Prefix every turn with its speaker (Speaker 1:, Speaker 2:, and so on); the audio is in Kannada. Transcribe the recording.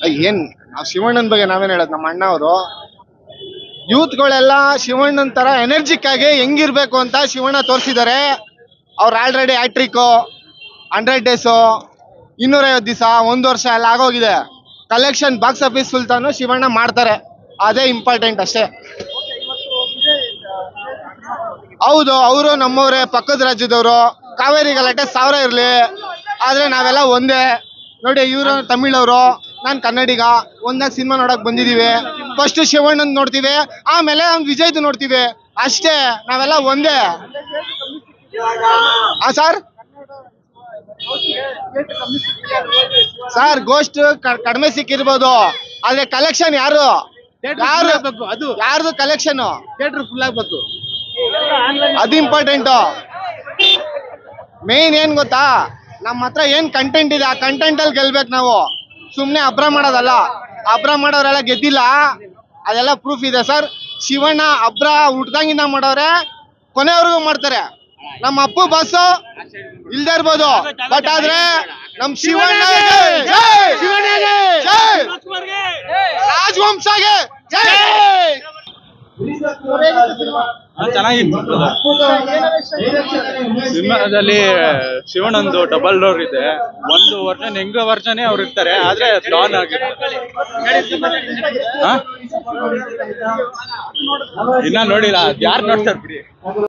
Speaker 1: ಏನ್ ನಾವ್ ಶಿವಣ್ಣನ ಬಗ್ಗೆ ನಾವೇನ್ ಹೇಳೋದು, ನಮ್ಮ ಅಣ್ಣ ಅವರು ಯೂತ್ಗಳೆಲ್ಲ ಶಿವಣ್ಣನ ತರ ಎನರ್ಜಿಕ್ ಆಗಿ ಹೆಂಗಿರ್ಬೇಕು ಅಂತ ಶಿವಣ್ಣ ತೋರಿಸಿದ್ದಾರೆ. ಅವ್ರು ಆಲ್ರೆಡಿ ಹ್ಯಾಟ್ರಿಕ್ 100 days 250 ದಿವಸ 1 ವರ್ಷ ಎಲ್ಲ ಆಗೋಗಿದೆ. Collection box office Sultan Shivanna ಮಾಡ್ತಾರೆ, ಅದೇ ಇಂಪಾರ್ಟೆಂಟ್ ಅಷ್ಟೇ. ಹೌದು, ಅವರು ನಮ್ಮವ್ರೆ, ಪಕ್ಕದ ರಾಜ್ಯದವರು. ಕಾವೇರಿ ಗಲಾಟೆ 1000 ಇರ್ಲಿ, ಆದ್ರೆ ನಾವೆಲ್ಲ ಒಂದೇ ನೋಡಿ. ಇವರು ತಮಿಳವರು, ನಾನು ಕನ್ನಡಿಗ. ಒಂದಾಗ ಸಿನಿಮಾ ನೋಡಕ್ ಬಂದಿದೀವಿ. ಫಸ್ಟ್ ಶಿವಣ್ಣನ್ ನೋಡ್ತೀವಿ, ಆಮೇಲೆ ವಿಜಯ್ದು ನೋಡ್ತೀವಿ ಅಷ್ಟೇ. ನಾವೆಲ್ಲ ಒಂದೇ. ಸರ್ ಗೋಸ್ಟ್ ಕಡಿಮೆ ಸಿಕ್ಕಿರ್ಬೋದು, ಆದ್ರೆ ಕಲೆಕ್ಷನ್ ಯಾರ್ದು ಕಲೆಕ್ಷನ್ ಥಿಯೇಟರ್ ಫುಲ್ ಆಗ್ಬೇಕು, ಅದು ಇಂಪಾರ್ಟೆಂಟ್. ಮೇನ್ ಏನ್ ಗೊತ್ತಾ, ನಮ್ಮ ಹತ್ರ ಏನ್ ಕಂಟೆಂಟ್ ಇದೆ ಆ ಕಂಟೆಂಟ್ ಅಲ್ಲಿ ಗೆಲ್ಬೇಕು ನಾವು. ಸುಮ್ನೆ ಅಬ್ರ ಮಾಡೋದಲ್ಲ. ಅಬ್ರ ಮಾಡೋರೆಲ್ಲ ಗೆದ್ದಿಲ್ಲ, ಅದೆಲ್ಲ ಪ್ರೂಫ್ ಇದೆ ಸರ್. ಶಿವಣ್ಣ ಅಬ್ರ ಹುಟ್ದಂಗಿಂದ ಮಾಡೋರೆ, ಕೊನೆವರೆಗೂ ಮಾಡ್ತಾರೆ. ನಮ್ಮ ಅಪ್ಪು ಬಸ್ಸು ಇಲ್ದೇ ಇರ್ಬೋದು, ಬಟ್ ಆದ್ರೆ ನಮ್ ಶಿವಣ್ಣ ರಾಜವಂಶಗೆ
Speaker 2: ಚೆನ್ನಾಗಿತ್ತು. ಸಿನಿಮಾದಲ್ಲಿ ಶಿವಣ್ಣಂದು ಡಬಲ್ ಡೋರ್ ಇದೆ. ಒಂದು ವರ್ಷನ್ ಹೆಂಗ ವರ್ಷನೇ ಅವ್ರು ಇರ್ತಾರೆ, ಆದ್ರೆ ಡಾನ್ ಆಗಿರ್ತಾರೆ. ಇನ್ನ ನೋಡಿಲ್ಲ, ಯಾರು ನೋಡ್ತಾರೆ ಬಿಡಿ.